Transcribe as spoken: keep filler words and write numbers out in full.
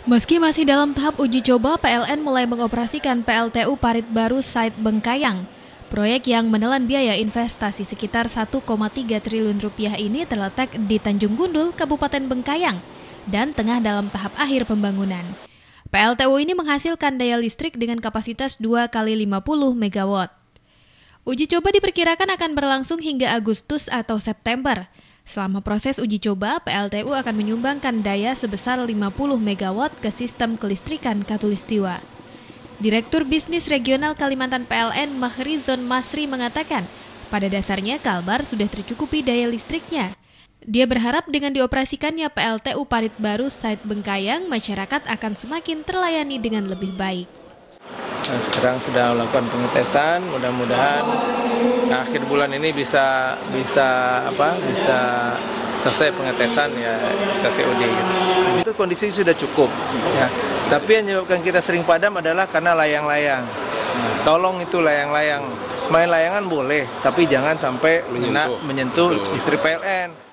Meski masih dalam tahap uji coba, P L N mulai mengoperasikan P L T U Parit Baru Site Bengkayang. Proyek yang menelan biaya investasi sekitar satu koma tiga triliun rupiah ini terletak di Tanjung Gundul, Kabupaten Bengkayang, dan tengah dalam tahap akhir pembangunan. P L T U ini menghasilkan daya listrik dengan kapasitas dua kali lima puluh megawatt. Uji coba diperkirakan akan berlangsung hingga Agustus atau September. Selama proses uji coba, P L T U akan menyumbangkan daya sebesar lima puluh megawatt ke sistem kelistrikan Katulistiwa. Direktur Bisnis Regional Kalimantan P L N Mahrizon Masri mengatakan, pada dasarnya Kalbar sudah tercukupi daya listriknya. Dia berharap dengan dioperasikannya P L T U Parit Baru Site Bengkayang, masyarakat akan semakin terlayani dengan lebih baik. Nah, sekarang sedang melakukan pengetesan, mudah-mudahan nah, akhir bulan ini bisa bisa apa bisa selesai pengetesan ya, bisa C O D gitu. Itu kondisi sudah cukup ya. Tapi yang menyebabkan kita sering padam adalah karena layang-layang. Nah, tolong itu layang-layang. Main layangan boleh, tapi jangan sampai menyentuh, menyentuh listrik P L N.